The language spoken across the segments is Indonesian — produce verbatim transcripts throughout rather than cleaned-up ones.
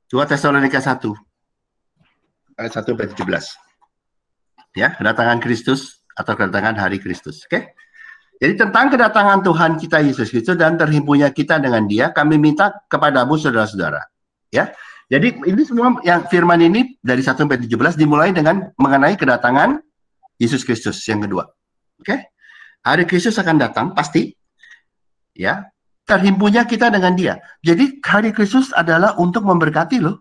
dua Tesalonika satu ayat satu sampai tujuh belas. Ya, kedatangan Kristus atau kedatangan hari Kristus. Oke. Okay? Jadi tentang kedatangan Tuhan kita Yesus Kristus dan terhimpunnya kita dengan Dia, kami minta kepadamu saudara-saudara. Ya. Jadi ini semua yang firman ini dari satu sampai tujuh belas dimulai dengan mengenai kedatangan Yesus Kristus yang kedua. Oke. Okay? Hari Kristus akan datang pasti. Ya. Terhimpunnya kita dengan Dia. Jadi hari Kristus adalah untuk memberkati loh.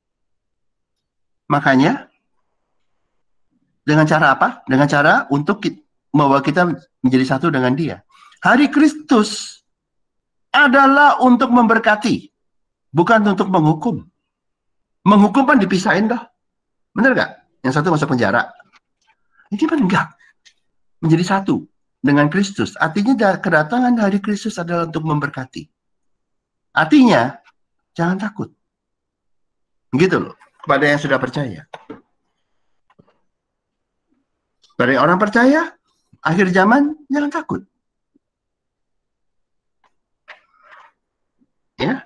Makanya dengan cara apa? Dengan cara untuk membawa kita menjadi satu dengan Dia. Hari Kristus adalah untuk memberkati, bukan untuk menghukum. Menghukum kan dipisahin dah. Bener gak? Yang satu masuk penjara. Ini kan enggak. Menjadi satu dengan Kristus. Artinya kedatangan hari Kristus adalah untuk memberkati. Artinya, jangan takut. Begitu loh. Kepada yang sudah percaya. Dari orang percaya, akhir zaman, jangan takut. Ya.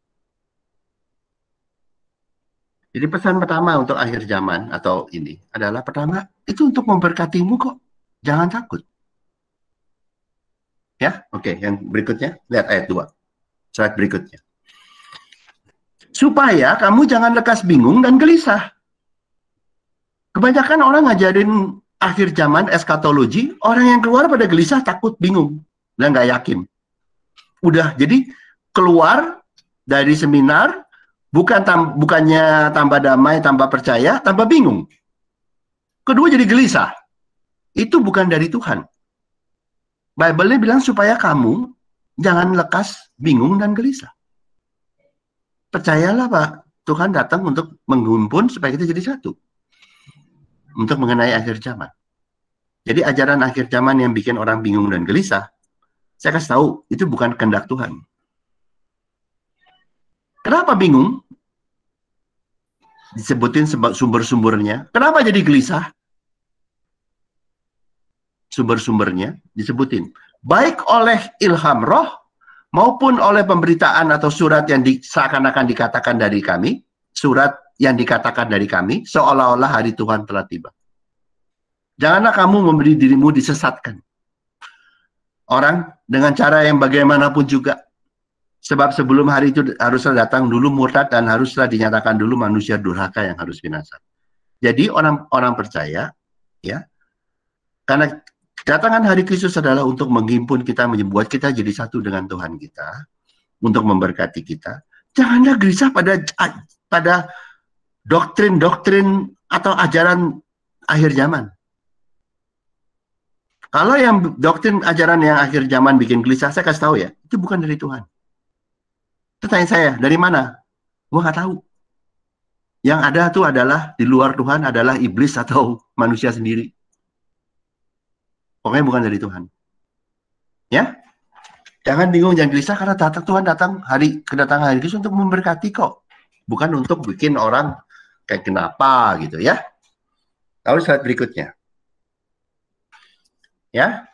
Jadi pesan pertama untuk akhir zaman atau ini adalah pertama, itu untuk memberkatimu kok. Jangan takut. Ya, oke. Yang berikutnya, lihat ayat dua. Slide berikutnya. Supaya kamu jangan lekas bingung dan gelisah. Kebanyakan orang ngajarin akhir zaman eskatologi, orang yang keluar pada gelisah, takut, bingung, dan nggak yakin. Udah, jadi keluar dari seminar, bukan tam, bukannya tambah damai, tambah percaya, tambah bingung. Kedua jadi gelisah. Itu bukan dari Tuhan. Bible-nya bilang supaya kamu jangan lekas bingung dan gelisah. Percayalah Pak, Tuhan datang untuk menghimpun supaya kita jadi satu. Untuk mengenai akhir zaman. Jadi ajaran akhir zaman yang bikin orang bingung dan gelisah, saya kasih tahu, itu bukan kehendak Tuhan. Kenapa bingung? Disebutin sumber-sumbernya. Kenapa jadi gelisah? Sumber-sumbernya disebutin. Baik oleh ilham roh, maupun oleh pemberitaan atau surat yang di, seakan-akan dikatakan dari kami, surat yang dikatakan dari kami, seolah-olah hari Tuhan telah tiba. Janganlah kamu memberi dirimu disesatkan. Orang dengan cara yang bagaimanapun juga. Sebab sebelum hari itu haruslah datang dulu murtad dan haruslah dinyatakan dulu manusia durhaka yang harus binasa. Jadi orang-orang percaya, ya, karena kedatangan hari Kristus adalah untuk menghimpun kita, membuat kita jadi satu dengan Tuhan kita, untuk memberkati kita. Janganlah gelisah pada pada doktrin-doktrin atau ajaran akhir zaman. Kalau yang doktrin ajaran yang akhir zaman bikin gelisah, saya kasih tahu ya, itu bukan dari Tuhan. Itu tanya saya, dari mana? Gua nggak tahu. Yang ada tuh adalah di luar Tuhan adalah iblis atau manusia sendiri. Pokoknya bukan dari Tuhan. Ya, jangan bingung, jangan gelisah karena datang Tuhan datang hari kedatangan hari Kristus untuk memberkati kok, bukan untuk bikin orang kayak kenapa gitu ya. Lalu slide berikutnya. Ya,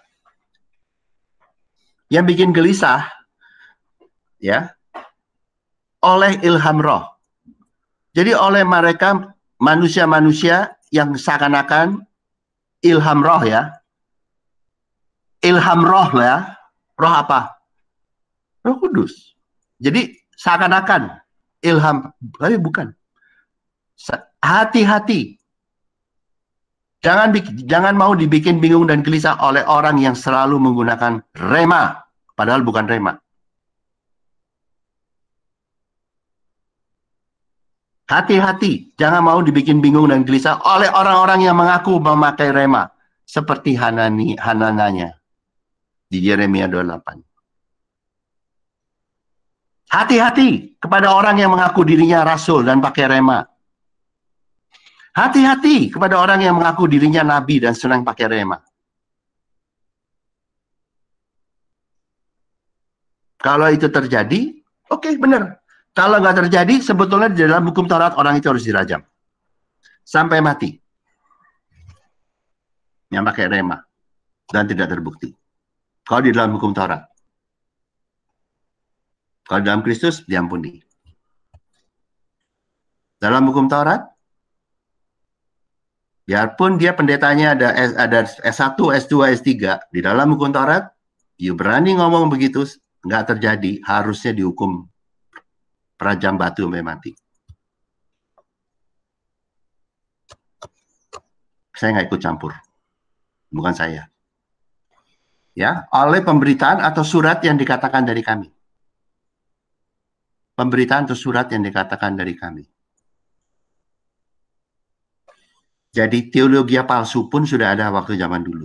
yang bikin gelisah, ya, oleh ilham roh. Jadi oleh mereka manusia-manusia yang seakan-akan ilham roh ya, ilham roh ya, roh apa? Roh Kudus. Jadi seakan-akan ilham, tapi bukan. Hati-hati. Jangan jangan mau dibikin bingung dan gelisah oleh orang yang selalu menggunakan rema, padahal bukan rema. Hati-hati, jangan mau dibikin bingung dan gelisah oleh orang-orang yang mengaku memakai rema, seperti Hanani, Hanananya di Yeremia dua puluh delapan. Hati-hati kepada orang yang mengaku dirinya rasul dan pakai rema. Hati-hati kepada orang yang mengaku dirinya nabi dan senang pakai rema. Kalau itu terjadi, oke okay, benar. Kalau nggak terjadi, sebetulnya di dalam hukum Taurat orang itu harus dirajam. Sampai mati. Yang pakai rema. Dan tidak terbukti. Kalau di dalam hukum Taurat. Kalau dalam Kristus, diampuni. Dalam hukum Taurat, biarpun dia pendetanya ada ada S satu, S dua, S tiga, di dalam hukum Taurat, you berani ngomong begitu, nggak terjadi, harusnya dihukum perajam batu sampai mati. Saya nggak ikut campur, bukan saya. Ya, oleh pemberitaan atau surat yang dikatakan dari kami. Pemberitaan atau surat yang dikatakan dari kami. Jadi teologi palsu pun sudah ada waktu zaman dulu.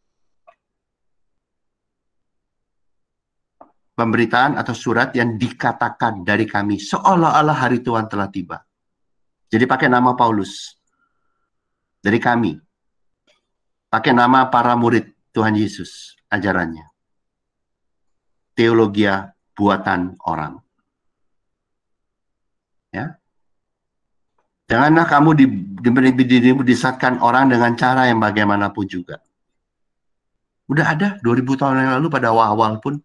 Pemberitaan atau surat yang dikatakan dari kami seolah-olah hari Tuhan telah tiba. Jadi pakai nama Paulus. Dari kami. Pakai nama para murid Tuhan Yesus ajarannya. Teologi buatan orang. Ya. Janganlah kamu diberi dirimu disesatkan orang dengan cara yang bagaimanapun juga. Udah ada dua ribu tahun yang lalu pada awal-awal pun.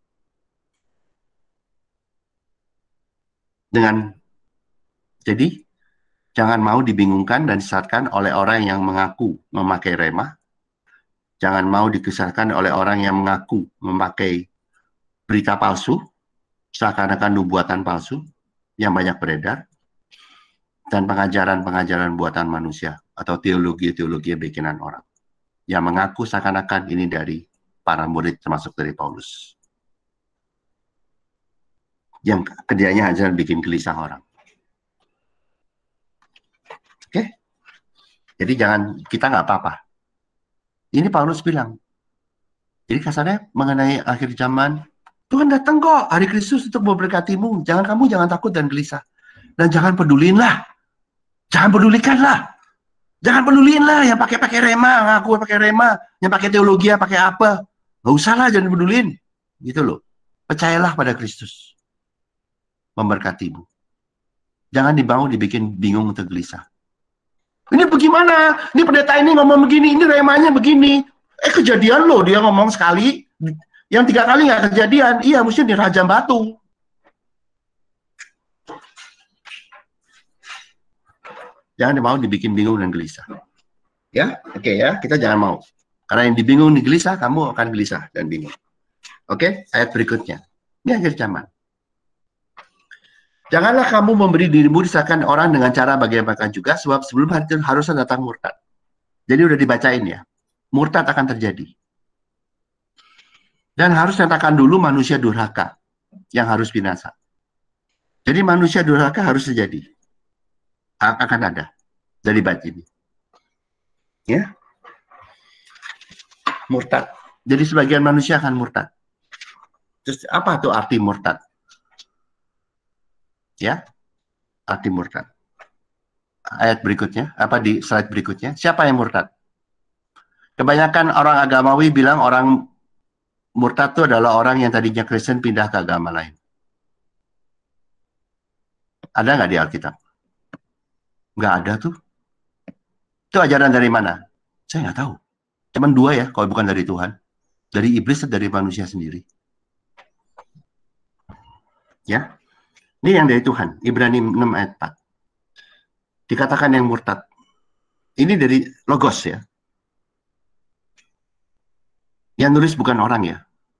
Dengan jadi jangan mau dibingungkan dan disesatkan oleh orang yang mengaku memakai rema. Jangan mau dikesatkan oleh orang yang mengaku memakai berita palsu, seakan-akan nubuatan palsu yang banyak beredar, dan pengajaran-pengajaran buatan manusia atau teologi-teologi bikinan orang yang mengaku seakan-akan ini dari para murid termasuk dari Paulus. Yang kerjanya hanya bikin gelisah orang. Oke? Okay? Jadi jangan, kita nggak apa-apa. Ini Paulus bilang. Jadi kasarnya mengenai akhir zaman, Tuhan datang kok, hari Kristus untuk memberkatimu. Jangan kamu jangan takut dan gelisah. Dan jangan peduliin lah. Jangan pedulikan lah. Jangan peduliin lah yang pakai-pakai rema, ngaku pakai rema, yang pakai teologi, pakai apa. Nggak usah lah, jangan peduliin. Gitu loh. Percayalah pada Kristus. Memberkatimu. Jangan dibangun, dibikin bingung atau gelisah. Ini bagaimana? Ini pendeta ini ngomong begini, ini remanya begini. Eh kejadian loh, dia ngomong sekali, yang tiga kali nggak kejadian. Iya, mesti dirajam batu. Jangan mau dibikin bingung dan gelisah. Ya, oke okay, ya, kita jangan mau. Karena yang dibingung, digelisah, kamu akan gelisah dan bingung. Oke, okay? Ayat berikutnya. Ini akhir zaman. Janganlah kamu memberi dirimu disahkan orang dengan cara bagaimana juga, sebab sebelum hari itu harusnya datang murtad. Jadi udah dibacain ya. Murtad akan terjadi. Dan harus nyatakan dulu manusia durhaka yang harus binasa. Jadi manusia durhaka harus terjadi. Akan ada dari bait ini. Ya. Murtad. Jadi sebagian manusia akan murtad. Terus apa tuh arti murtad? Ya. Arti murtad. Ayat berikutnya, apa di slide berikutnya? Siapa yang murtad? Kebanyakan orang agamawi bilang orang murtad itu adalah orang yang tadinya Kristen pindah ke agama lain. Ada nggak di Alkitab? Nggak ada tuh. Itu ajaran dari mana? Saya nggak tahu. Cuman dua ya, kalau bukan dari Tuhan. Dari iblis atau dari manusia sendiri. Ya. Ini yang dari Tuhan. Ibrani enam ayat empat. Dikatakan yang murtad. Ini dari Logos ya. Yang nulis bukan orang ya.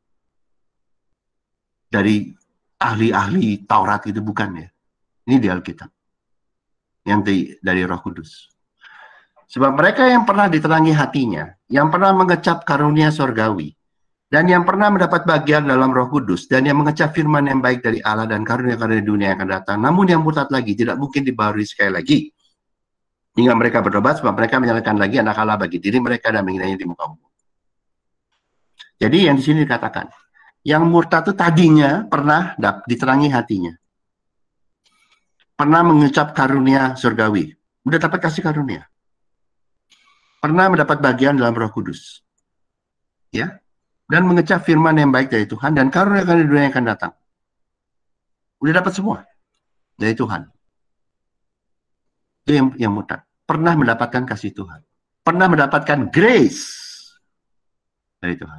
Dari ahli-ahli Taurat itu bukan ya. Ini di Alkitab. Yang di, dari Roh Kudus. Sebab mereka yang pernah diterangi hatinya, yang pernah mengecap karunia sorgawi, dan yang pernah mendapat bagian dalam Roh Kudus, dan yang mengecap firman yang baik dari Allah dan karunia-karunia dunia yang akan datang, namun yang murtad lagi, tidak mungkin dibaharui sekali lagi. Hingga mereka bertobat, sebab mereka menyalakan lagi anak Allah bagi diri mereka dan menghinanya di muka umum. Jadi yang di sini dikatakan, yang murtad itu tadinya pernah diterangi hatinya. Pernah mengucap karunia surgawi. Udah dapat kasih karunia. Pernah mendapat bagian dalam Roh Kudus. Ya. Dan mengecap firman yang baik dari Tuhan dan karunia-karunia dunia yang akan datang. Udah dapat semua dari Tuhan. Itu yang, yang murtad. Pernah mendapatkan kasih Tuhan. Pernah mendapatkan grace dari Tuhan.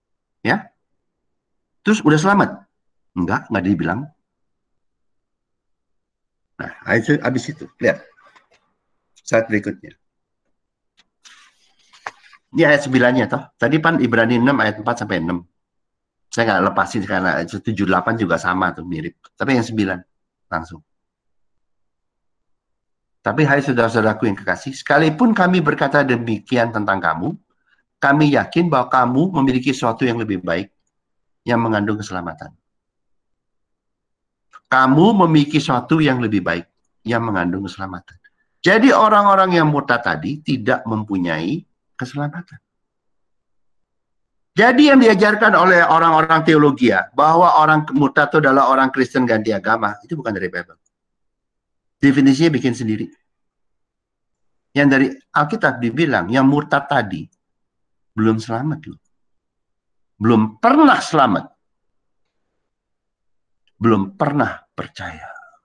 Ya. Terus udah selamat? Enggak, enggak dibilang. Nah, habis itu, lihat. Saat berikutnya. Ini ayat sembilan-nya toh. Tadi kan Ibrani enam ayat empat sampai enam. Saya nggak lepasin karena tujuh delapan juga sama tuh, mirip. Tapi yang sembilan langsung. Tapi hai saudara-saudaraku yang kekasih, sekalipun kami berkata demikian tentang kamu, kami yakin bahwa kamu memiliki sesuatu yang lebih baik yang mengandung keselamatan. Kamu memiliki sesuatu yang lebih baik yang mengandung keselamatan. Jadi orang-orang yang murtad tadi tidak mempunyai keselamatan. Jadi yang diajarkan oleh orang-orang teologi bahwa orang murtad itu adalah orang Kristen ganti agama, itu bukan dari Bible. Definisinya bikin sendiri. Yang dari Alkitab dibilang, yang murtad tadi belum selamat loh. Belum pernah selamat. Belum pernah percaya.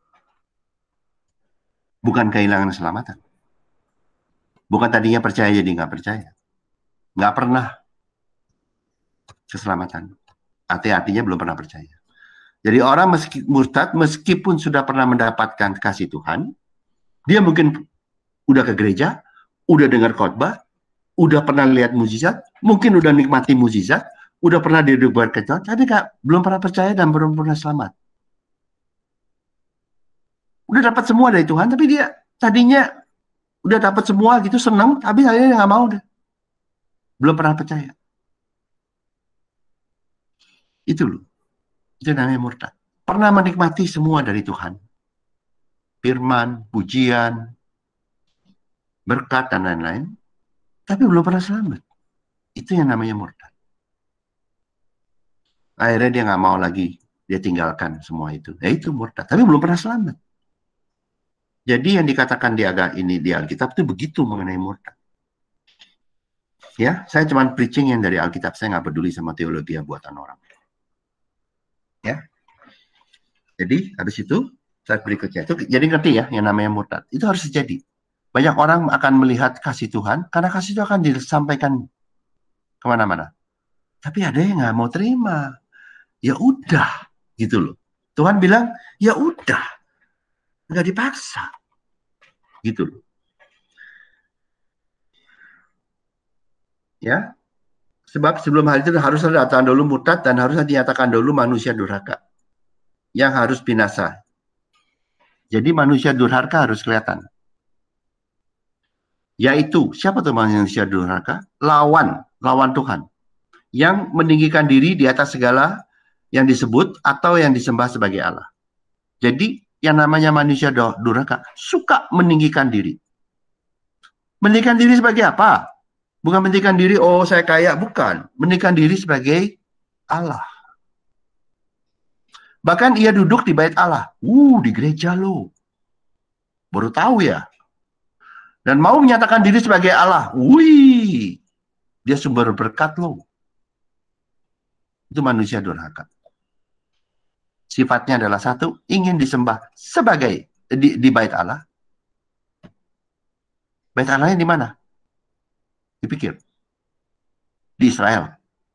Bukan kehilangan keselamatan. Bukan tadinya percaya jadi nggak percaya. Nggak pernah keselamatan. Arti-artinya belum pernah percaya. Jadi orang meski, murtad meskipun sudah pernah mendapatkan kasih Tuhan, dia mungkin udah ke gereja, udah dengar khotbah, udah pernah lihat mukjizat, mungkin udah nikmati mukjizat, udah pernah dibuat kecil, tapi gak, belum pernah percaya dan belum pernah selamat. Udah dapat semua dari Tuhan, tapi dia tadinya udah dapat semua gitu, senang, tapi akhirnya nggak mau deh. Belum pernah percaya. Itu loh. Itu namanya murtad. Pernah menikmati semua dari Tuhan. Firman, pujian, berkat, dan lain-lain. Tapi belum pernah selamat. Itu yang namanya murtad. Akhirnya dia nggak mau lagi. Dia tinggalkan semua itu. Ya itu murtad. Tapi belum pernah selamat. Jadi yang dikatakan di agak ini di Alkitab itu begitu mengenai murtad. Ya, saya cuma preaching yang dari Alkitab. Saya nggak peduli sama teologi buatan orang. Ya. Jadi habis itu saat berikutnya itu jadi ngerti ya yang namanya murtad. Itu harus terjadi. Banyak orang akan melihat kasih Tuhan karena kasih itu akan disampaikan kemana-mana. Tapi ada yang nggak mau terima. Ya udah, gitu loh. Tuhan bilang, ya udah, nggak dipaksa, gitu loh. Ya, sebab sebelum hal itu harus datang dulu murtad dan harus dinyatakan dulu manusia durhaka yang harus binasa. Jadi manusia durhaka harus kelihatan. Yaitu, siapa tuh manusia durhaka? Lawan, lawan Tuhan. Yang meninggikan diri di atas segala yang disebut atau yang disembah sebagai Allah. Jadi, yang namanya manusia durhaka, suka meninggikan diri. Meninggikan diri sebagai apa? Bukan meninggikan diri, oh saya kaya, bukan. Meninggikan diri sebagai Allah. Bahkan ia duduk di bait Allah. Uh, di gereja loh. Baru tahu ya. Dan mau menyatakan diri sebagai Allah. Wih, dia sumber berkat loh. Itu manusia durhaka. Sifatnya adalah satu, ingin disembah sebagai di, di bait Allah. Bait Allahnya di mana? Dipikir. Di Israel.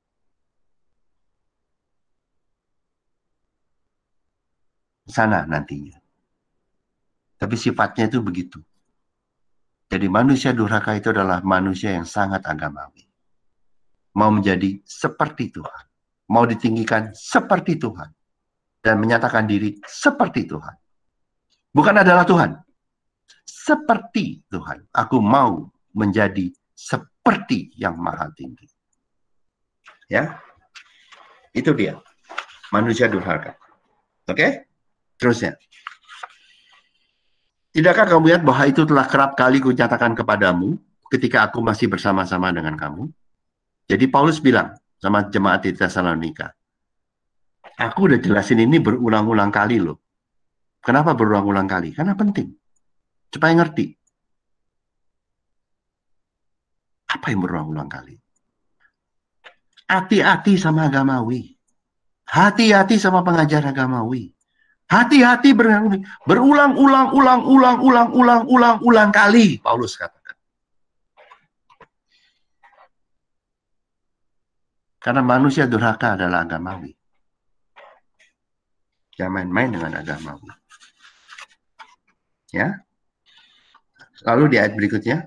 Sana nantinya. Tapi sifatnya itu begitu. Jadi manusia durhaka itu adalah manusia yang sangat agamawi. Mau menjadi seperti Tuhan. Mau ditinggikan seperti Tuhan. Dan menyatakan diri seperti Tuhan. Bukan adalah Tuhan. Seperti Tuhan. Aku mau menjadi seperti yang maha tinggi. Ya. Itu dia. Manusia durhaka. Oke? Okay? Terusnya. Tidakkah kamu lihat bahwa itu telah kerap kali kunyatakan kepadamu ketika aku masih bersama-sama dengan kamu? Jadi Paulus bilang sama jemaat di Tesalonika, aku udah jelasin ini berulang-ulang kali loh. Kenapa berulang-ulang kali? Karena penting. Supaya ngerti. Apa yang berulang-ulang kali? Hati-hati sama agamawi. Hati-hati sama pengajar agamawi. Hati-hati berulang-ulang-ulang-ulang-ulang-ulang-ulang-ulang kali, Paulus katakan. Karena manusia durhaka adalah agamawi. Jangan main-main dengan agamawi. Ya. Lalu di ayat berikutnya.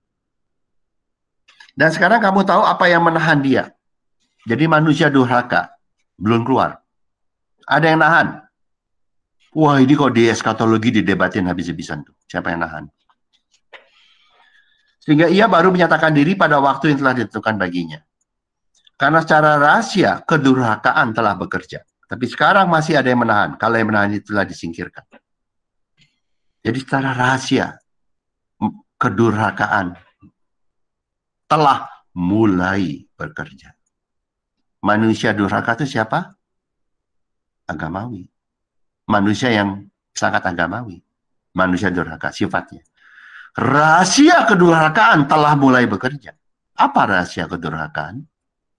Dan sekarang kamu tahu apa yang menahan dia. Jadi manusia durhaka belum keluar. Ada yang nahan. Wah, ini kok di eskatologi didebatin habis-habisan tuh. Siapa yang nahan? Sehingga ia baru menyatakan diri pada waktu yang telah ditentukan baginya. Karena secara rahasia kedurhakaan telah bekerja. Tapi sekarang masih ada yang menahan. Kalau yang menahan itu telah disingkirkan. Jadi secara rahasia kedurhakaan telah mulai bekerja. Manusia durhaka itu siapa? Agamawi. Manusia yang sangat agamawi. Manusia durhaka sifatnya. Rahasia kedurhakaan telah mulai bekerja. Apa rahasia kedurhakaan?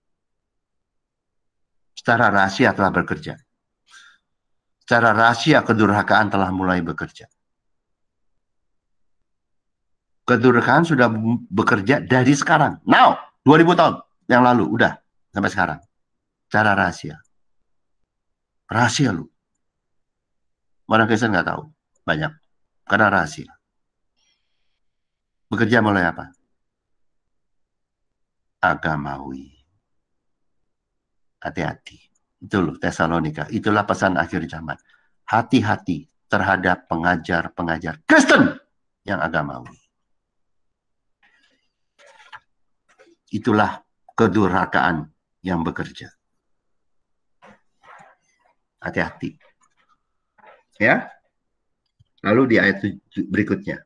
Secara rahasia telah bekerja. Secara rahasia kedurhakaan telah mulai bekerja. Kedurhakaan sudah bekerja dari sekarang. Now, dua ribu tahun yang lalu. Udah, sampai sekarang. Secara rahasia. Rahasia lu. Orang Kristen nggak tahu. Banyak. Karena rahasia. Bekerja mulai apa? Agamawi. Hati-hati. Itu loh Tesalonika. Itulah pesan akhir zaman. Hati-hati terhadap pengajar-pengajar Kristen yang agamawi. Itulah kedurhakaan yang bekerja. Hati-hati. Ya. Lalu di ayat berikutnya.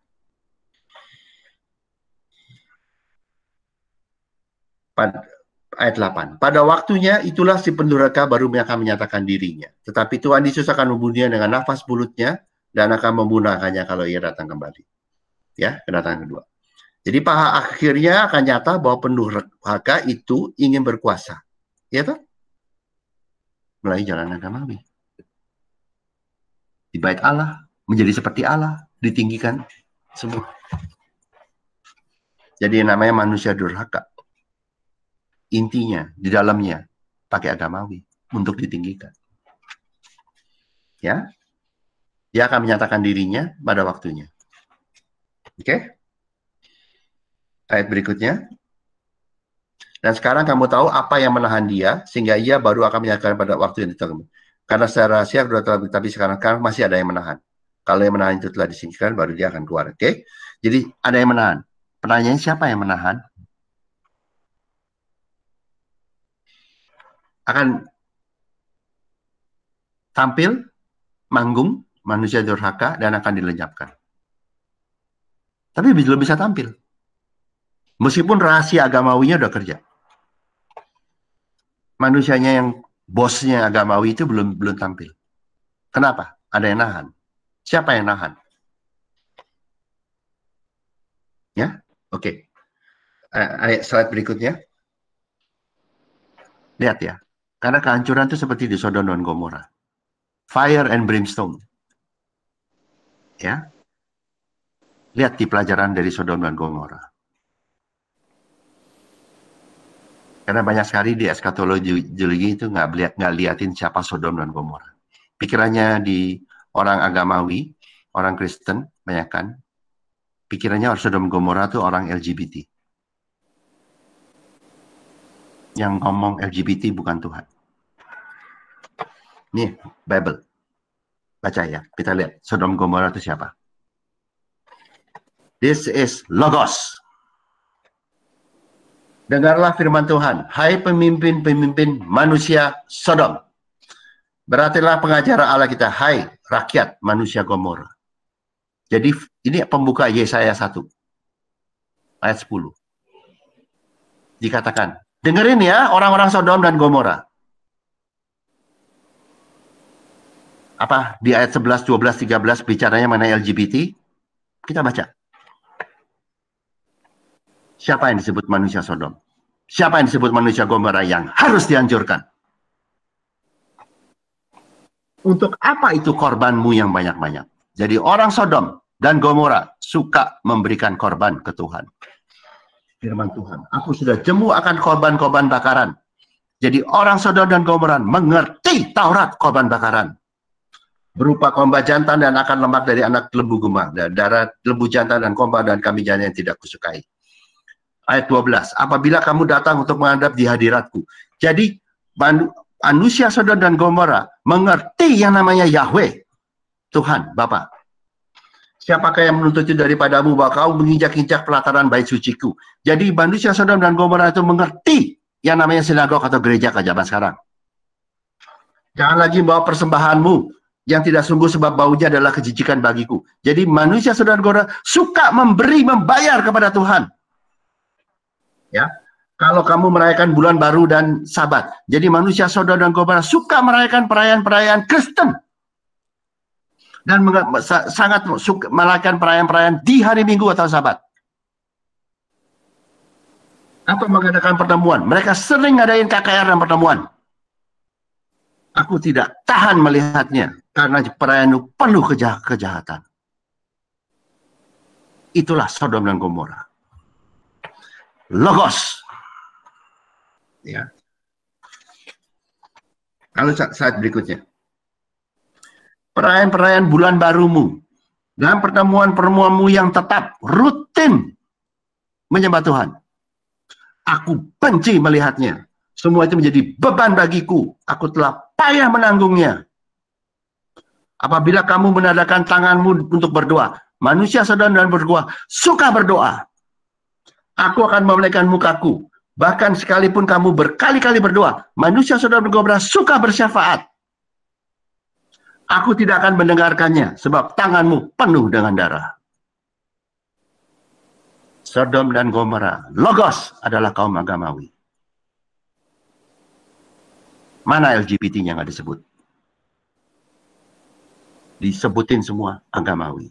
Pada ayat delapan. Pada waktunya itulah si pendurhaka baru akan menyatakan dirinya. Tetapi Tuhan Yesus akan membunuhnya dengan nafas mulutnya dan akan memunahkannya kalau ia datang kembali. Ya, kedatangan kedua. Jadi pada akhirnya akan nyata bahwa pendurhaka itu ingin berkuasa. Ya toh? Melalui jalan agamawi. Di bait Allah, menjadi seperti Allah, ditinggikan semua. Jadi yang namanya manusia durhaka. Intinya, di dalamnya, pakai agamawi untuk ditinggikan. Ya, dia akan menyatakan dirinya pada waktunya. Oke? Okay? Ayat berikutnya. Dan sekarang kamu tahu apa yang menahan dia, sehingga ia baru akan menyatakan pada waktu yang ditentukan. Karena secara rahasia, tapi sekarang, sekarang masih ada yang menahan. Kalau yang menahan itu telah disingkirkan, baru dia akan keluar. Oke? Okay? Jadi ada yang menahan. Pertanyaannya siapa yang menahan? Akan tampil, manggung, manusia durhaka, dan akan dilenyapkan. Tapi belum bisa tampil. Meskipun rahasia agamawinya udah kerja. Manusianya yang bosnya agamawi itu belum belum tampil. Kenapa? Ada yang nahan. Siapa yang nahan? Ya, oke. Okay. Ayat slide berikutnya. Lihat ya. Karena kehancuran itu seperti di Sodom dan Gomora. Fire and brimstone. Ya. Lihat di pelajaran dari Sodom dan Gomora. Karena banyak sekali di eskatologi itu nggak lihat nggak liatin siapa Sodom dan Gomora. Pikirannya di orang agamawi, orang Kristen, banyak kan. Pikirannya orang Sodom dan Gomora itu orang L G B T. Yang ngomong L G B T bukan Tuhan. Nih, Bible. Baca ya, kita lihat Sodom Gomora itu siapa. This is Logos. Dengarlah firman Tuhan, hai pemimpin-pemimpin manusia Sodom. Berartilah pengajaran Allah kita, hai rakyat manusia Gomora. Jadi ini pembuka Yesaya satu. Ayat sepuluh. Dikatakan, dengerin ya orang-orang Sodom dan Gomora. Apa di ayat sebelas, dua belas, tiga belas bicaranya mengenai L G B T? Kita baca. Siapa yang disebut manusia Sodom? Siapa yang disebut manusia Gomora yang harus dihancurkan? Untuk apa itu korbanmu yang banyak-banyak? Jadi orang Sodom dan Gomora suka memberikan korban ke Tuhan. Firman Tuhan, aku sudah jemu akan korban-korban bakaran. Jadi orang Sodom dan Gomora mengerti Taurat korban bakaran. berupa khotbah jantan dan akan lemak dari anak lembu gembang, dan darah lembu jantan dan khotbah dan kambing jantan yang tidak kusukai. Ayat dua belas, apabila kamu datang untuk menghadap di hadiratku. Jadi manusia Sodom dan Gomora mengerti yang namanya Yahweh, Tuhan, Bapa. Siapakah yang menuntut itu daripadamu bahwa kau menginjak-injak pelataran bait suciku. Jadi manusia Sodom dan Gomora itu mengerti yang namanya sinagog atau gereja ke zaman sekarang. Jangan lagi bawa persembahanmu yang tidak sungguh sebab baunya adalah kejijikan bagiku. Jadi manusia Sodom dan Gomora suka memberi, membayar kepada Tuhan. Ya, kalau kamu merayakan bulan baru dan Sabat. Jadi manusia Sodom dan Gomora suka merayakan perayaan-perayaan Kristen. Dan sangat suka merayakan perayaan-perayaan di hari Minggu atau Sabat. Atau mengadakan pertemuan. Mereka sering ngadain K K R dan pertemuan. Aku tidak tahan melihatnya. Karena perayaan itu penuh kejah kejahatan. Itulah Sodom dan Gomora. Logos. Ya. Lalu saat berikutnya. Perayaan-perayaan bulan barumu dan pertemuan-pertemuanmu yang tetap rutin menyembah Tuhan. Aku benci melihatnya. Semua itu menjadi beban bagiku. Aku telah payah menanggungnya. Apabila kamu menadakan tanganmu untuk berdoa, manusia Sodom dan berdoa, suka berdoa. Aku akan memalingkan mukaku. Bahkan sekalipun kamu berkali-kali berdoa, manusia Sodom dan Gomora suka bersyafaat. Aku tidak akan mendengarkannya, sebab tanganmu penuh dengan darah. Sodom dan Gomora, Logos adalah kaum agamawi. Mana L G B T-nya nggak disebut? Disebutin semua agamawi.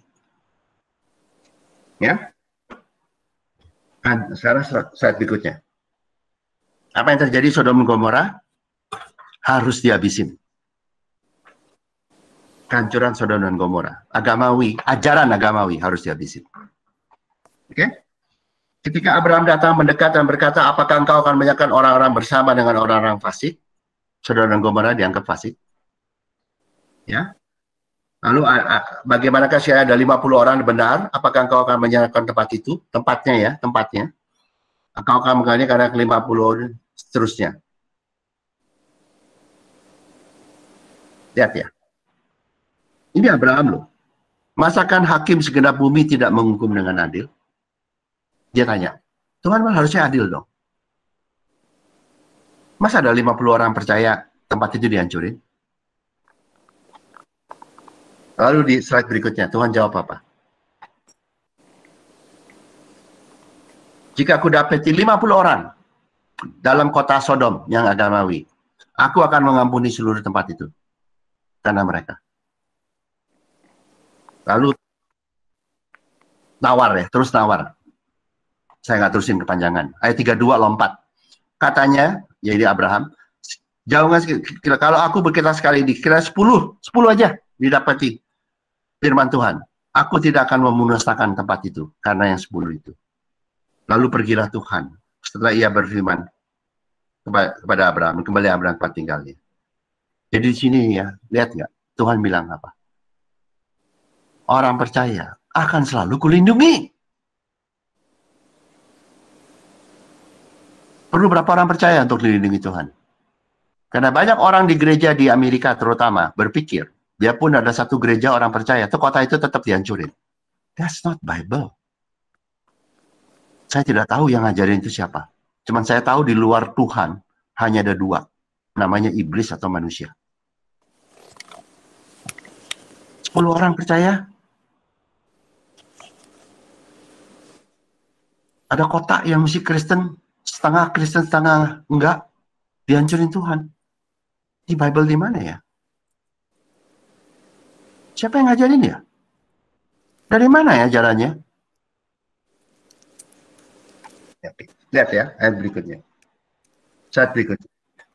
Ya? Kan, sekarang slide berikutnya. Apa yang terjadi Sodom dan Gomora? Harus dihabisin. Kehancuran Sodom dan Gomora. Agamawi, ajaran agamawi harus dihabisin. Oke? Okay? Ketika Abraham datang mendekat dan berkata, apakah engkau akan menyaksikan orang-orang bersama dengan orang-orang fasik? Sodom dan Gomora dianggap fasik. Ya. Lalu bagaimanakah saya ada lima puluh orang benar? Apakah engkau akan menyerahkan tempat itu? Tempatnya ya, tempatnya. Engkau akan menggalinya karena ke lima puluh orang seterusnya. Lihat ya. Ini Abraham loh. Masakan hakim segenap bumi tidak menghukum dengan adil? Dia tanya, Tuhan harusnya adil dong. Masa ada lima puluh orang percaya tempat itu dihancurin? Lalu di slide berikutnya, Tuhan jawab apa? Jika aku dapati lima puluh orang dalam kota Sodom yang agamawi, aku akan mengampuni seluruh tempat itu. Karena mereka. Lalu nawar ya, terus nawar. Saya nggak terusin kepanjangan. Ayat tiga puluh dua lompat. Katanya, yaitu Abraham, jauh nggak, kalau aku berkata sekali di kira sepuluh, sepuluh aja didapati firman Tuhan. Aku tidak akan memusnahkan tempat itu karena yang sepuluh itu. Lalu pergilah Tuhan. Setelah ia berfirman kepada Abraham, kembali Abraham tempat tinggalnya. Jadi di sini ya, lihat nggak? Tuhan bilang apa? Orang percaya akan selalu kulindungi. Perlu berapa orang percaya untuk dilindungi Tuhan? Karena banyak orang di gereja di Amerika terutama berpikir, biarpun ada satu gereja orang percaya, itu kota itu tetap dihancurin. That's not Bible. Saya tidak tahu yang ngajarin itu siapa. Cuman saya tahu di luar Tuhan hanya ada dua. Namanya iblis atau manusia. Sepuluh orang percaya. Ada kota yang mesti Kristen, setengah Kristen, setengah enggak, dihancurin Tuhan. Di Bible di mana ya? Siapa yang ngajarin ya? Dari mana ya jalannya? Lihat ya, ayat berikutnya. Saat berikutnya.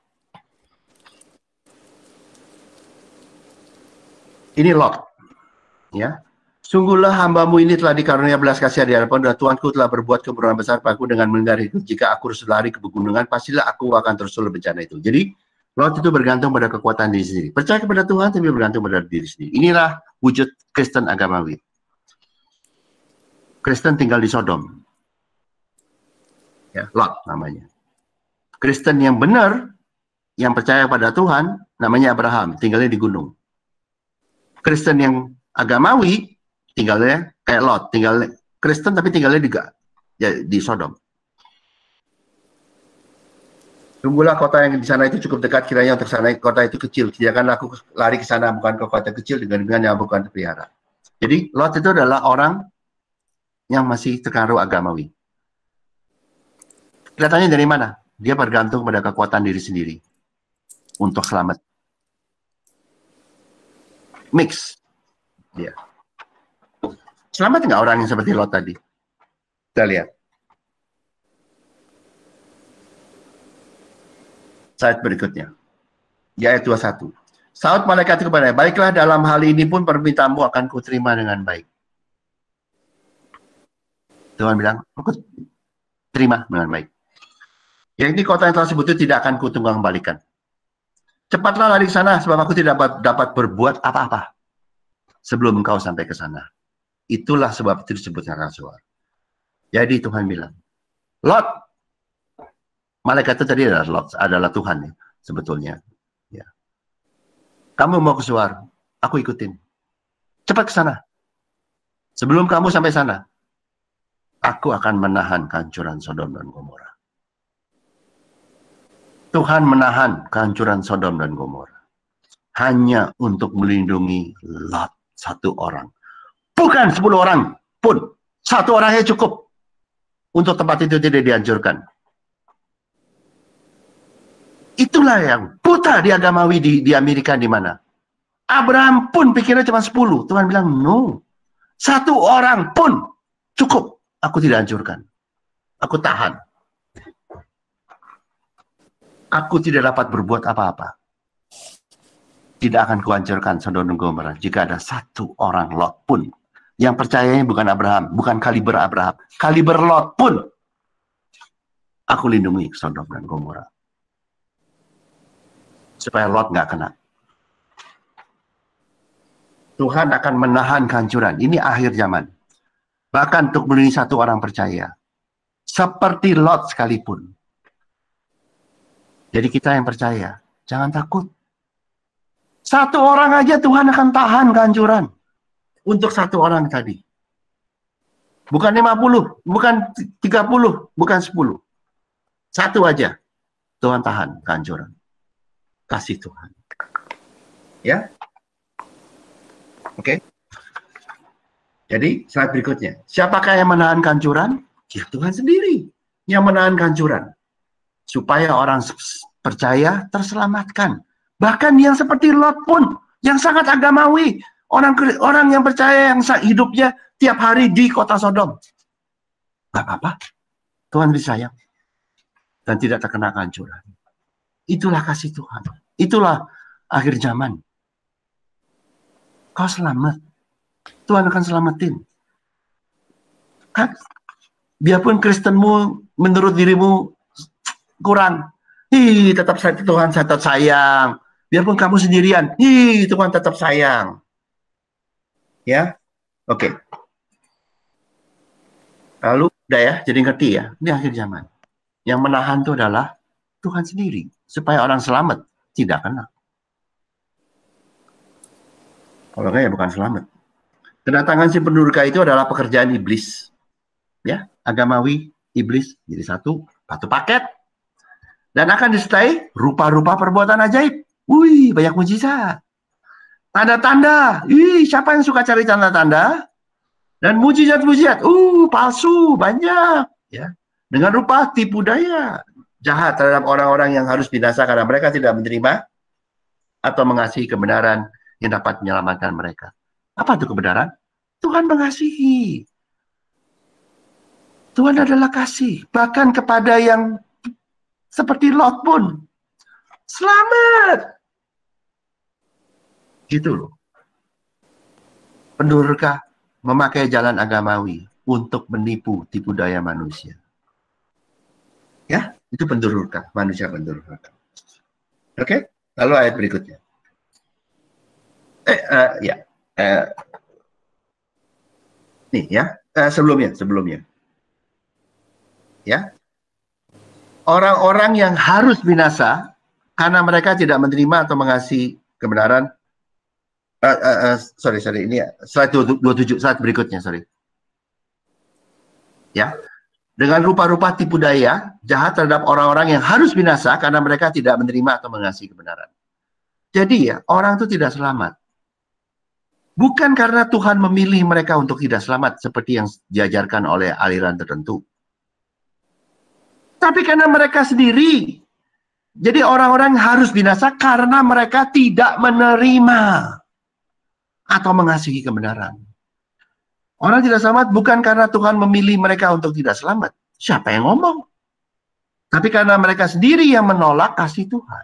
Ini Lot. Ya. Sungguhlah hambamu ini telah dikarunia belas kasihan di hadapan dan Tuanku telah berbuat kebenaran besar padaku dengan mendengar itu. Jika aku harus lari ke pegunungan, pastilah aku akan terus bencana itu. Jadi Lot itu bergantung pada kekuatan diri sendiri. Percaya kepada Tuhan tapi bergantung pada diri sendiri. Inilah wujud Kristen agamawi. Kristen tinggal di Sodom. Ya, Lot namanya. Kristen yang benar, yang percaya pada Tuhan, namanya Abraham, tinggalnya di gunung. Kristen yang agamawi, tinggalnya kayak Lot, tinggal Kristen tapi tinggalnya di, ya, di Sodom. Tunggulah kota yang di sana itu cukup dekat kiranya untuk sana kota itu kecil. Jangan aku lari ke sana bukan ke kota kecil dengan dengan yang bukan terpelihara. Jadi Lot itu adalah orang yang masih terpengaruh agamawi. Kelihatannya dari mana? Dia bergantung pada kekuatan diri sendiri untuk selamat. Mix. Dia. Selamat nggak orang yang seperti Lot tadi? Kita lihat. Slide berikutnya. Di ayat dua puluh satu. Saud malaikat itu kepadanya, baiklah dalam hal ini pun permintaanmu akan kuterima dengan baik. Tuhan bilang, aku terima dengan baik. Ya ini kota yang telah sebut itu tidak akan kutunggang balikan. Cepatlah lari ke sana sebab aku tidak dapat, dapat berbuat apa-apa sebelum engkau sampai ke sana. Itulah sebab itu disebutnya Rasuah. Jadi Tuhan bilang, Lot, malaikat itu tadi adalah Lot, adalah Tuhan ya, sebetulnya. Ya. Kamu mau keluar, aku ikutin. Cepat ke sana. Sebelum kamu sampai sana, aku akan menahan kehancuran Sodom dan Gomora. Tuhan menahan kehancuran Sodom dan Gomora hanya untuk melindungi Lot, satu orang. Bukan sepuluh orang pun, satu orangnya cukup untuk tempat itu tidak dihancurkan. Itulah yang buta di agamawi di, di Amerika di mana. Abraham pun pikirnya cuma sepuluh. Tuhan bilang, no. Satu orang pun cukup. Aku tidak hancurkan. Aku tahan. Aku tidak dapat berbuat apa-apa. Tidak akan kuhancurkan Sodom dan Gomora jika ada satu orang Lot pun yang percayanya bukan Abraham, bukan kaliber Abraham, kaliber Lot pun. Aku lindungi Sodom dan Gomora. Supaya Lot nggak kena. Tuhan akan menahan kehancuran. Ini akhir zaman. Bahkan untuk melindungi satu orang percaya. Seperti Lot sekalipun. Jadi kita yang percaya, jangan takut. Satu orang aja Tuhan akan tahan kehancuran. Untuk satu orang tadi. Bukan lima puluh, bukan tiga puluh, bukan sepuluh. Satu aja Tuhan tahan kehancuran. Kasih Tuhan. Ya. Oke. Okay. Jadi slide berikutnya. Siapakah yang menahan kehancuran? Ya Tuhan sendiri yang menahan kehancuran. Supaya orang percaya terselamatkan. Bahkan yang seperti Lot pun, yang sangat agamawi. Orang orang yang percaya yang hidupnya tiap hari di kota Sodom. Gak apa-apa. Tuhan disayang. Dan tidak terkena kehancuran. Itulah kasih Tuhan. Itulah akhir zaman. Kau selamat. Tuhan akan selamatin. Kan? Biarpun Kristenmu menurut dirimu kurang. Ih, tetap Tuhan tetap sayang. Biarpun kamu sendirian. Ih, Tuhan tetap sayang. Ya. Oke. Okay. Lalu udah ya, jadi ngerti ya. Ini akhir zaman. Yang menahan itu adalah Tuhan sendiri. Supaya orang selamat. Tidak kena. Kalau enggak ya bukan selamat. Kedatangan si pendurka itu adalah pekerjaan iblis. Ya, agamawi, iblis. Jadi satu, satu paket. Dan akan disertai rupa-rupa perbuatan ajaib. Wih, banyak mujizat. Tanda-tanda. Wih, siapa yang suka cari tanda-tanda? Dan mujizat-mujizat. Uh, palsu, banyak. Ya, dengan rupa tipu daya. Jahat terhadap orang-orang yang harus binasa karena mereka tidak menerima atau mengasihi kebenaran yang dapat menyelamatkan mereka. Apa itu kebenaran? Tuhan mengasihi. Tuhan adalah kasih. Bahkan kepada yang seperti Lot pun. Selamat. Gitu loh. Pendurka memakai jalan agamawi untuk menipu tipu daya manusia. Ya, itu pendurka, manusia pendurka. Oke, lalu ayat berikutnya. Eh, uh, ya, uh, nih ya, uh, sebelumnya, sebelumnya, ya, orang-orang yang harus binasa karena mereka tidak menerima atau mengasihi kebenaran. Uh, uh, uh, sorry, sorry, ini slide dua puluh tujuh, slide berikutnya, sorry. Ya, dengan rupa-rupa tipu daya jahat terhadap orang-orang yang harus binasa karena mereka tidak menerima atau mengasihi kebenaran. Jadi ya, orang itu tidak selamat. Bukan karena Tuhan memilih mereka untuk tidak selamat seperti yang diajarkan oleh aliran tertentu. Tapi karena mereka sendiri. Jadi orang-orang harus binasa karena mereka tidak menerima atau mengasihi kebenaran. Orang tidak selamat bukan karena Tuhan memilih mereka untuk tidak selamat. Siapa yang ngomong? Tapi karena mereka sendiri yang menolak kasih Tuhan.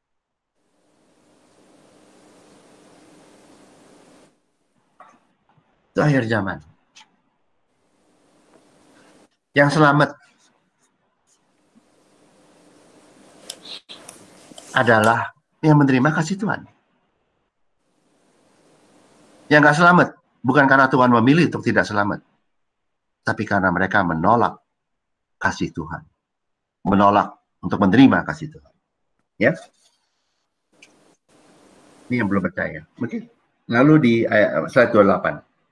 Itu akhir zaman. Yang selamat adalah yang menerima kasih Tuhan. Yang gak selamat bukan karena Tuhan memilih untuk tidak selamat, tapi karena mereka menolak kasih Tuhan, menolak untuk menerima kasih Tuhan. Ya, ini yang belum percaya. Oke. Lalu di ayat slide dua puluh delapan.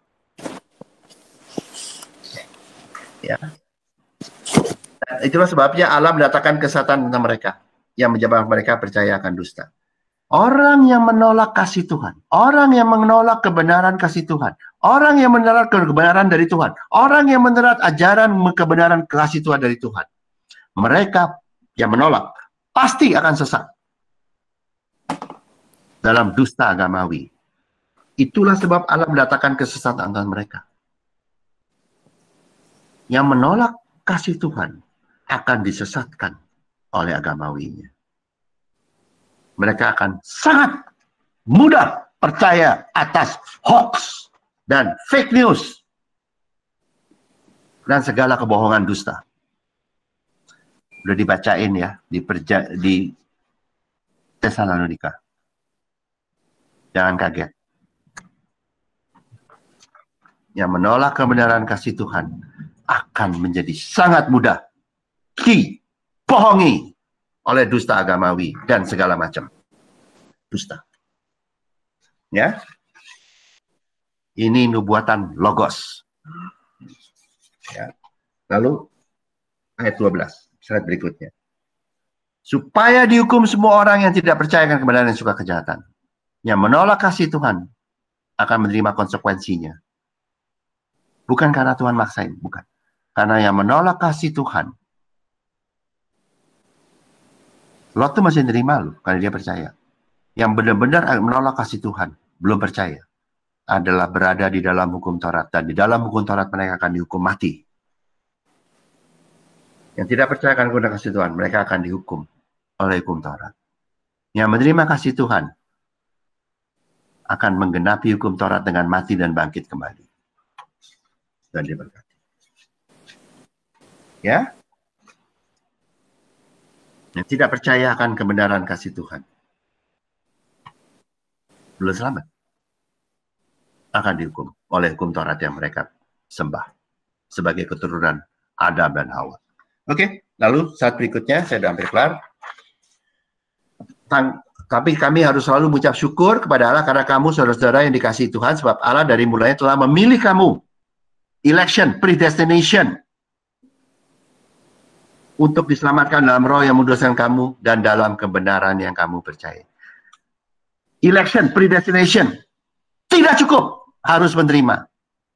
Ya. Itulah sebabnya Allah mendatangkan kesatan tentang mereka yang menyebabkan mereka percaya akan dusta. Orang yang menolak kasih Tuhan, orang yang menolak kebenaran kasih Tuhan, orang yang menolak kebenaran dari Tuhan, orang yang menolak ajaran kebenaran kasih Tuhan dari Tuhan, mereka yang menolak pasti akan sesat dalam dusta agamawi. Itulah sebab Allah mendatangkan kesesatan antara mereka. Yang menolak kasih Tuhan akan disesatkan oleh agamawinya. Mereka akan sangat mudah percaya atas hoax dan fake news dan segala kebohongan dusta. Udah dibacain ya di perja di Tesalonika. Jangan kaget. Yang menolak kebenaran kasih Tuhan akan menjadi sangat mudah dibohongi oleh dusta agamawi dan segala macam dusta. Ya. Ini nubuatan logos. Ya. Lalu ayat dua belas, slide berikutnya. Supaya dihukum semua orang yang tidak percaya akan kebenaran dan suka kejahatan. Yang menolak kasih Tuhan akan menerima konsekuensinya. Bukan karena Tuhan maksain, bukan. Karena yang menolak kasih Tuhan, Lot tuh masih nerima loh, karena dia percaya. Yang benar-benar menolak kasih Tuhan, belum percaya, adalah berada di dalam hukum Taurat. Dan di dalam hukum Taurat mereka akan dihukum mati. Yang tidak percaya akan kebenaran kasih Tuhan, mereka akan dihukum oleh hukum Taurat. Yang menerima kasih Tuhan akan menggenapi hukum Taurat dengan mati dan bangkit kembali. Dan diberkati. Ya? Yang tidak percaya akan kebenaran kasih Tuhan, belum selamat, akan dihukum oleh hukum Taurat yang mereka sembah sebagai keturunan Adam dan Hawa. Oke, lalu saat berikutnya saya sudah hampir kelar. Tang Tapi kami harus selalu mengucap syukur kepada Allah karena kamu saudara-saudara yang dikasihi Tuhan, sebab Allah dari mulanya telah memilih kamu. Election, predestination. Untuk diselamatkan dalam roh yang menguduskan kamu dan dalam kebenaran yang kamu percaya. Election, predestination. Tidak cukup. Harus menerima.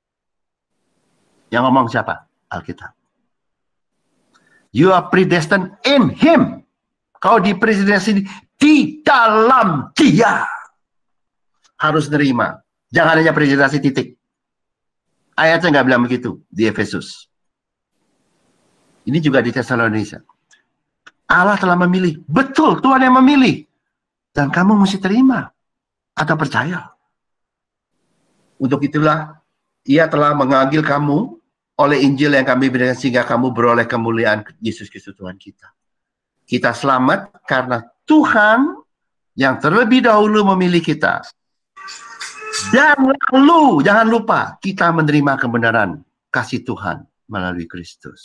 Yang ngomong siapa? Alkitab. You are predestined in Him. Kau dipredestinasi di dalam Dia. Harus nerima. Jangan hanya predestinasi titik. Ayatnya nggak bilang begitu di Efesus. Ini juga di Tesalonika. Allah telah memilih. Betul, Tuhan yang memilih. Dan kamu mesti terima. Atau percaya. Untuk itulah, Ia telah mengambil kamu oleh Injil yang kami berikan sehingga kamu beroleh kemuliaan Yesus Kristus Tuhan kita. Kita selamat karena Tuhan yang terlebih dahulu memilih kita. Dan lalu, jangan lupa, kita menerima kebenaran kasih Tuhan melalui Kristus.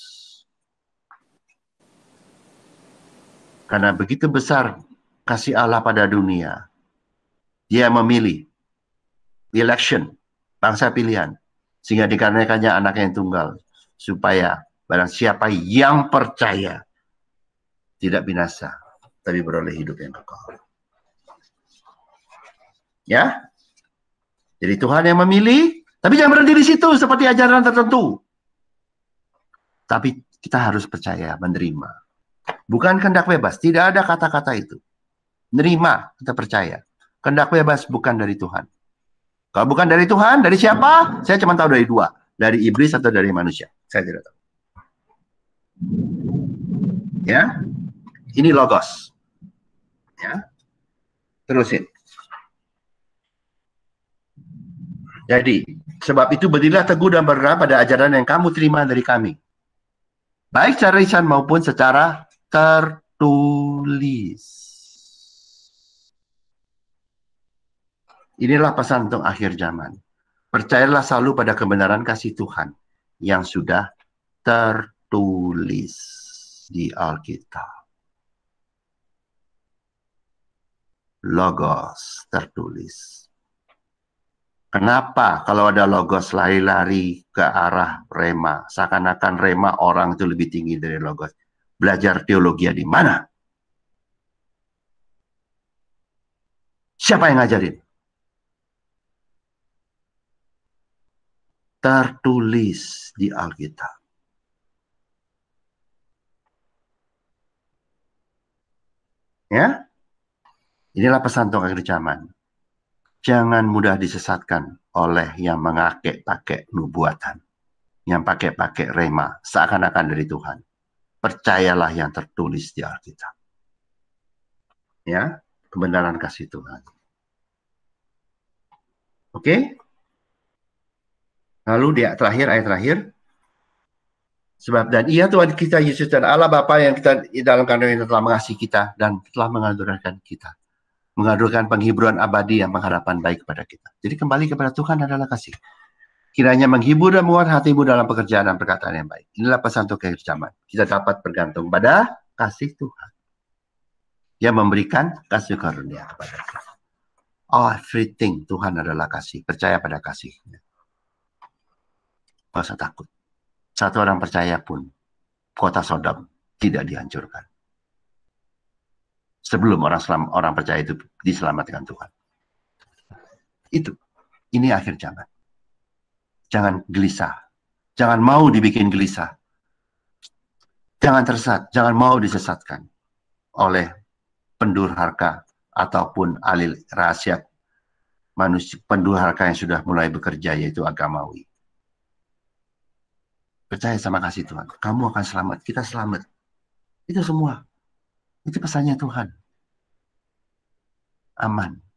Karena begitu besar kasih Allah pada dunia, Dia memilih, election, bangsa pilihan, sehingga dikarenakannya anak yang tunggal, supaya barang siapa yang percaya tidak binasa, tapi beroleh hidup yang kekal. Ya, jadi Tuhan yang memilih, tapi jangan berhenti di situ seperti ajaran tertentu. Tapi kita harus percaya, menerima. Bukan kehendak bebas, tidak ada kata-kata itu. Menerima, kita percaya. Kehendak bebas bukan dari Tuhan. Kalau bukan dari Tuhan, dari siapa? Saya cuma tahu dari dua. Dari iblis atau dari manusia. Saya tidak tahu. Ya, ini logos. Ya, terusin. Jadi, sebab itu berdirilah teguh dan bergerak pada ajaran yang kamu terima dari kami. Baik secara lisan maupun secara tertulis. Inilah pesan untuk akhir zaman. Percayalah selalu pada kebenaran kasih Tuhan yang sudah tertulis di Alkitab. Logos tertulis. Kenapa kalau ada logos lari-lari ke arah rema? Seakan-akan rema orang itu lebih tinggi dari logos. Belajar teologi di mana? Siapa yang ngajarin? Tertulis di Alkitab. Ya? Inilah pesan untuk akhir zaman. Jangan mudah disesatkan oleh yang mengakek-pakek nubuatan. Yang pakai-pakai rema, seakan-akan dari Tuhan. Percayalah yang tertulis di Alkitab. Ya, kebenaran kasih Tuhan. Oke? Lalu dia terakhir, ayat terakhir. Sebab dan ia Tuhan kita Yesus dan Allah Bapa yang kita dalam kandungan telah mengasihi kita dan telah menganugerahkan kita. Mengadukan penghiburan abadi yang pengharapan baik kepada kita. Jadi kembali kepada Tuhan adalah kasih. Kiranya menghibur dan menguat hatimu dalam pekerjaan dan perkataan yang baik. Inilah pesan untuk akhir zaman. Kita dapat bergantung pada kasih Tuhan. Yang memberikan kasih karunia kepada kita. Oh, everything Tuhan adalah kasih. Percaya pada kasih-Nya. Tidak usah takut. Satu orang percaya pun kota Sodom tidak dihancurkan. Sebelum orang selam, orang percaya itu diselamatkan Tuhan. Itu. Ini akhir zaman. Jangan gelisah. Jangan mau dibikin gelisah. Jangan tersesat. Jangan mau disesatkan oleh pendurhaka ataupun ahli rahasia manusia, pendurhaka yang sudah mulai bekerja, yaitu agamawi. Percaya sama kasih Tuhan. Kamu akan selamat. Kita selamat. Itu semua. Itu pesannya Tuhan. Aman.